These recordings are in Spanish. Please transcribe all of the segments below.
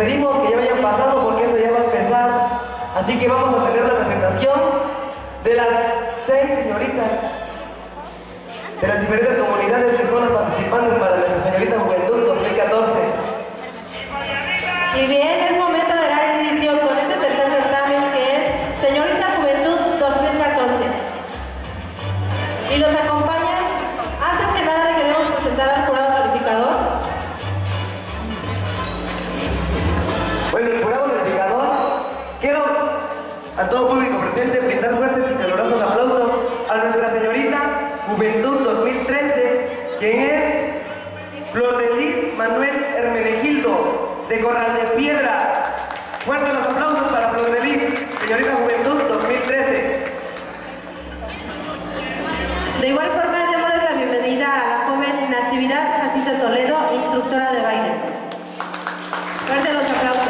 pedimos que ya vayan pasando porque esto ya va a empezar. Así que vamos a tener la presentación de las 6 señoritas de las diferentes comunidades que son las participantes para la Señorita Juventud 2014. Y bien, es momento de dar inicio con este tercer certamen que es Señorita Juventud 2014. Y los acompaña, antes que nada le queremos presentar al jurado calificador. Bueno, el jurado calificador, quiero a todo público presente brindar fuertes y calurosos aplausos a nuestra Señorita Juventud 2013, quien es Flor de Lis Manuel Hermenegildo, de Corral de Piedra. Fuertes los aplausos para Flor de Lis, Señorita Juventud 2013. De igual forma, démosle la bienvenida a la joven Natividad Jacinta Toledo, instructora de baile. Fuertes los aplausos.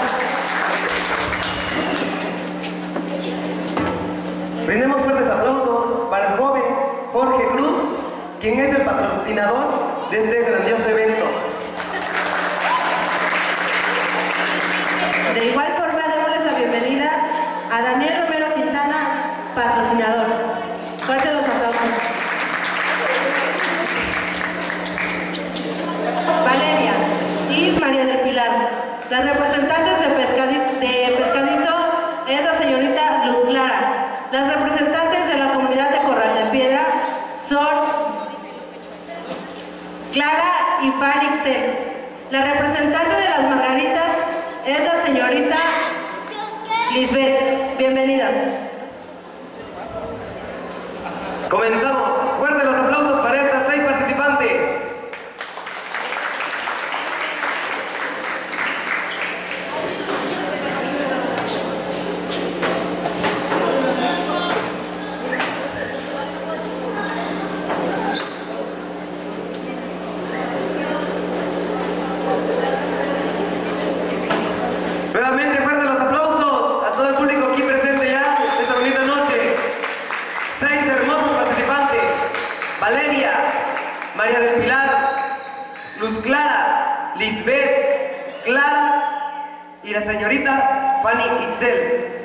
Brindemos fuertes aplausos para el joven Jorge Cruz, quien es el patrocinador de este grandioso evento. De igual forma, démosles la bienvenida a Daniel Romero Quintana, patrocinador. Fuertes los aplausos. Valeria y María del Pilar. Las representantes de Pescadito es la señorita Luz Clara. Las representantes de la comunidad de Corral de Piedra son Clara y Farixel. La representante de las Margaritas es la señorita Lisbeth. Bienvenidas. Comenzamos. Fuertes los aplausos para estas 6 participantes. Nuevamente fuertes los aplausos a todo el público aquí presente ya esta bonita noche. 6 hermosos participantes: Valeria, María del Pilar, Luz Clara, Lisbeth, Clara y la señorita Fanny Itzel.